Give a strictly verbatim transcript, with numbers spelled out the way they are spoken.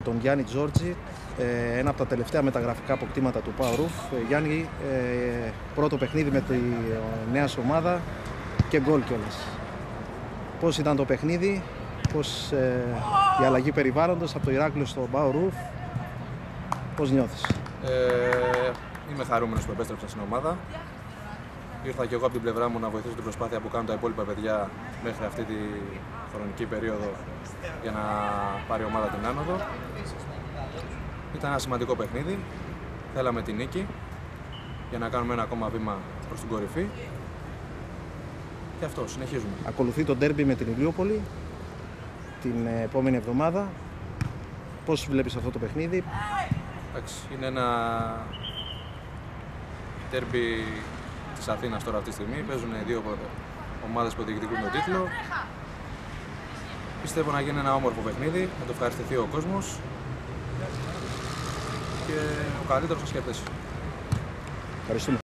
τον Γιάννη Τζόρτζη, ένα από τα τελευταία μεταγραφικά αποκτήματα του Powerroof. Γιάννη, πρώτο παιχνίδι με τη νέα σου ομάδα και γκολ κιόλας. Πώς ήταν το παιχνίδι, πώς η αλλαγή περιβάλλοντος από το Ηράκλειο στο Powerroof, πώς νιώθεις? Ε, είμαι χαρούμενος που επέστρεψα στην ομάδα. Ήρθα και εγώ από την πλευρά μου να βοηθήσω την προσπάθεια που κάνουν τα υπόλοιπα παιδιά μέχρι αυτή τη χρονική περίοδο για να πάρει η ομάδα την άνοδο. Ήταν ένα σημαντικό παιχνίδι. Θέλαμε την νίκη για να κάνουμε ένα ακόμα βήμα προς την κορυφή. Και αυτό, συνεχίζουμε. Ακολουθεί το ντέρμπι με την Ηλιούπολη την επόμενη εβδομάδα. Πώς βλέπεις αυτό το παιχνίδι? Εντάξει, είναι ένα ντέρμπι της Αθήνας τώρα αυτή τη στιγμή. Παίζουν δύο ομάδες που διεκδικούν τον τίτλο. Πιστεύω να γίνει ένα όμορφο παιχνίδι, να το ευχαριστηθεί ο κόσμος και ο καλύτερος θα σκέφτεσαι. Ευχαριστούμε.